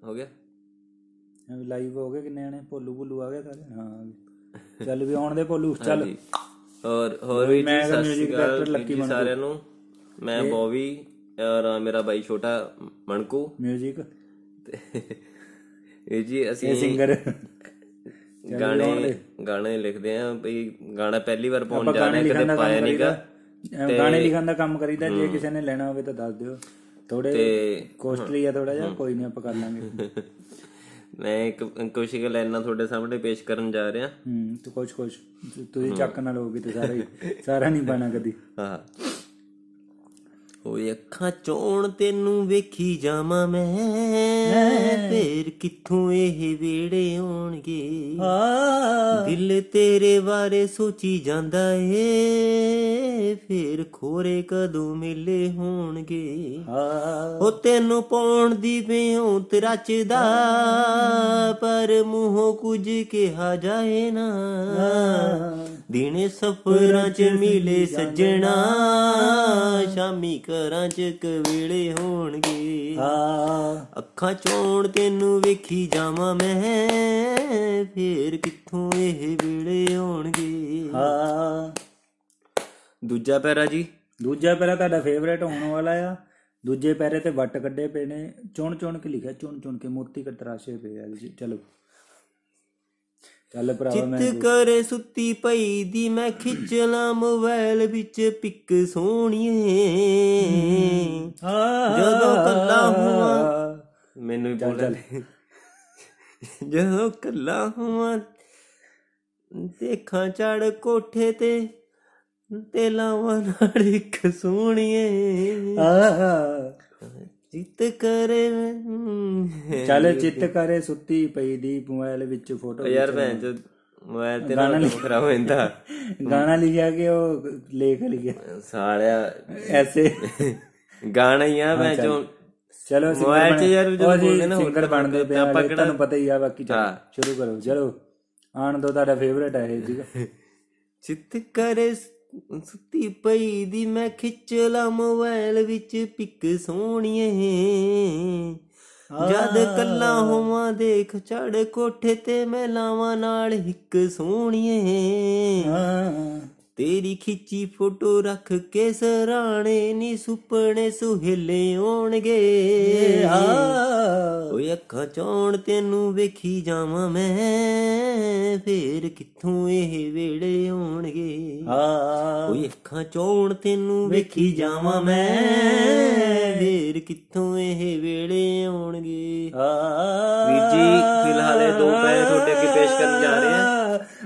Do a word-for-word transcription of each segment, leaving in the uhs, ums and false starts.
ਹੋ ਗਿਆ ਲਾਈਵ ਹੋ ਗਏ ਕਿੰਨੇ ਆਣੇ? ਭੋਲੂ ਭੋਲੂ ਆ ਗਏ ਸਾਰੇ? ਹਾਂ ਚੱਲ ਵੀ ਆਉਣ ਦੇ ਭੋਲੂ ਚੱਲ। ਹੋਰ ਹੋਰ ਵੀ ਜੀ ਸਤਿ ਸ਼੍ਰੀ ਅਕਾਲ ਜੀ ਸਾਰਿਆਂ ਨੂੰ। ਮੈਂ ਬੋਵੀ ਔਰ ਮੇਰਾ ਬਾਈ ਛੋਟਾ ਮਣਕੂ ਮਿਊਜ਼ਿਕ ਇਹ ਜੀ ਅਸੀਂ ਸਿੰਗਰ ਗਾਣੇ ਗਾਣੇ ਲਿਖਦੇ ਆ ਬਈ। ਗਾਣਾ ਪਹਿਲੀ ਵਾਰ ਪਾਉਣ ਜਾ ਰਹੇ, ਕਦੇ ਪਾਇਆ ਨੀਗਾ। ਗਾਣੇ ਲਿਖਣ ਦਾ ਕੰਮ ਕਰੀਦਾ, ਜੇ ਕਿਸੇ ਨੇ ਲੈਣਾ ਹੋਵੇ ਤਾਂ ਦੱਸ ਦਿਓ। ਥੋੜੇ ਕੋਸਟਲੀ ਆ ਥੋੜਾ ਜਿਹਾ, ਕੋਈ ਨੀ ਆਪਾਂ ਕਰ ਲਾਂਗੇ। ਮੈਂ ਇੱਕ ਕੁਛ ਲਾਈਨਾਂ ਤੁਹਾਡੇ ਸਾਹਮਣੇ ਪੇਸ਼ ਕਰਨ ਜਾ ਰਿਹਾ। ਹੂੰ ਤੂੰ ਕੁਛ ਕੁਛ ਤੁਸੀਂ ਚੱਕ ਨਾਲ ਹੋਗੀ ਤੇ ਸਾਰਾ ਹੀ ਸਾਰਾ ਨੀ ਪਾਣਾ ਕਦੀ। ਹਾਂ ਓਏ ਅੱਖਾਂ ਚੋਣ ਤੈਨੂੰ ਵੇਖੀ ਜਾਵਾਂ ਮੈਂ, ਫੇਰ ਕਿੱਥੋਂ ਇਹ ਵੇੜੇ ਆਉਣਗੇ। ਦਿਲ ਤੇਰੇ ਬਾਰੇ ਸੋਚੀ ਜਾਂਦਾ ਏ, ਫੇਰ ਖੋਰੇ ਕਦੋਂ ਮਿਲੇ ਹੋਣਗੇ। ਉਹ ਤੈਨੂੰ ਪਾਉਣ ਦੀ ਵਿਉਂਤ ਰਚਦਾ, ਪਰ ਮੂੰਹੋਂ ਕੁਝ ਕਿਹਾ ਜਾਏ ਨਾ। ਦਿਨੇ ਸਫਰਾਂ ਚ ਮਿਲੇ ਸੱਜਣਾ, ਸ਼ਾਮੀ ਘਰਾਂ ਚ ਕਵੇਲੇ ਹੋਣਗੇ। ਅੱਖਾਂ ਚੋਣ ਤੈਨੂੰ ਵੇਖੀ ਜਾਵਾਂ ਮੈਂ, ਫੇਰ ਕਿੱਥੋਂ ਇਹ ਵੇਲੇ ਆਉਣਗੇ। ਦੂਜਾ ਪੈਰਾ ਜੀ, ਦੂਜਾ ਪੈਰਾ ਤੁਹਾਡਾ ਫੇਵਰੇਟ ਹੋਣ ਵਾਲਾ ਆ। ਦੂਜੇ ਪੈਰੇ ਤੇ ਵੱਟ ਕੱਢੇ ਪਏ ਨੇ, ਚੁਣ ਚੁਣ ਕੇ ਲਿਖਿਆ, ਚੁਣ ਚੁਣ ਕੇ ਮੋਤੀ ਤਰਾਸ਼ੇ ਪਏ ਆ ਜੀ। ਚਲੋ ਚੱਲ ਭਰਾਵਾ। ਮੈਂ ਚਿੱਤ ਕਰੇ ਸੁੱਤੀ ਪਈ ਦੀ ਮੈਂ ਖਿੱਚ ਲਾਂ ਮੋਬਾਈਲ ਵਿੱਚ ਪਿੱਕ ਸੋਹਣੀਏ, ਜਦੋਂ ਕੱਲਾ ਹੋਵਾਂ। ਮੈਨੂੰ ਹੀ ਬੋਲ ਜਦੋਂ ਕੱਲਾ ਹੋਵਾਂ, ਦੇਖਾਂ ਚੜ ਕੋਠੇ ਤੇ ਤੇ ਲਾਵਾਂ ਨਾਲ ਇੱਕ ਸੋਹਣੀਏ। ਚਿੱਤ ਕਰੇ ਚੱਲ ਚਿੱਤ ਕਰੇ ਸੁੱਤੀ ਪਈ ਦੀ ਮੋਬਾਈਲ ਵਿੱਚ ਫੋਟੋ। ਯਾਰ ਭੈਣ ਚੋ ਮੋਬਾਈਲ ਤੇ ਗਾਣਾ ਲਿਖਿਆ ਹੋਇਆ, ਗਾਣਾ ਲਿਖਿਆ ਕਿ ਉਹ ਲੇਖ ਲਿਖਿਆ ਸਾਲਿਆ ਐਸੇ ਗਾਣਾ ਹੀ ਆ ਭੈਣ ਚੋ। ਚਲੋ ਮੋਬਾਈਲ ਚ ਯਾਰ ਜਦੋਂ ਬੋਲਦੇ ਨਾ ਸਿੰਗਰ ਬਣਦੇ ਪਏ ਆਪਾਂ, ਤੁਹਾਨੂੰ ਪਤਾ ਹੀ ਆ। ਬਾਕੀ ਸ਼ੁਰੂ ਕਰੋ। ਚਲੋ ਆਣ ਦੋ, ਤੁਹਾਡਾ ਫੇਵਰੇਟ ਹੈ ਇਹ। ਚਿੱਤ ਕਰੇ ਸੁੱਤੀ ਪਈ ਦੀ ਮੈਂ ਖਿੱਚ ਲਾ ਮੋਬਾਈਲ ਵਿੱਚ ਪਿੱਕ ਸੋਹਣੀਏ, ਜਦ ਕੱਲਾ ਹੋਵਾਂ ਦੇਖ ਚੜ ਕੋਠੇ ਤੇ ਮੈਂ ਲਾਵਾਂ ਨਾਲ ਇੱਕ ਸੋਹਣੀਏ। ਤੇਰੀ ਖਿੱਚੀ ਫੋਟੋ ਰੱਖ ਕੇ ਸਰਾਣੇ ਨੀ ਸੁਪਨੇ ਸੁਹੇਲੇ ਆਉਣਗੇ। ਓਏ ਅੱਖਾਂ ਚੋਣ ਤੈਨੂੰ ਵੇਖੀ ਜਾਵਾਂ ਮੈਂ, ਫੇਰ ਕਿੱਥੋਂ ਇਹ ਵੇੜੇ ਆਉਣਗੇ। ਓਏ ਅੱਖਾਂ ਚੋਣ ਤੈਨੂੰ ਵੇਖੀ ਜਾਵਾਂ ਮੈਂ, ਫੇਰ ਕਿੱਥੋਂ ਇਹ ਵੇੜੇ ਆਉਣਗੇ। ਵੀਰ ਜੀ ਫਿਲਹਾਲ ਇਹ ਦੋ ਪੈਰੇ ਤੁਹਾਡੇ ਅੱਗੇ ਪੇਸ਼ ਕਰਨ ਜਾ ਰਹੇ ਆ।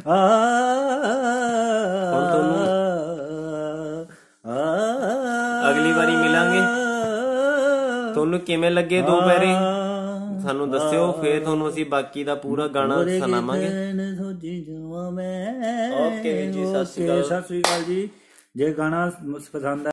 ਅਗਲੀ ਵਾਰੀ ਮਿਲਾਂਗੇ। ਤੁਹਾਨੂੰ ਕਿਵੇਂ ਲੱਗੇ ਦੋ ਪੈਰੇ ਸਾਨੂੰ ਦੱਸਿਓ, ਫੇਰ ਤੁਹਾਨੂੰ ਅਸੀਂ ਬਾਕੀ ਦਾ ਪੂਰਾ ਗਾਣਾ ਸੁਣਾਵਾਂਗੇ। ਓਕੇ ਜੀ, ਸਤਿ ਸ਼੍ਰੀ ਅਕਾਲ। ਸਤਿ ਸ਼੍ਰੀ ਅਕਾਲ ਜੀ। ਜੇ ਗਾਣਾ ਪਸੰਦ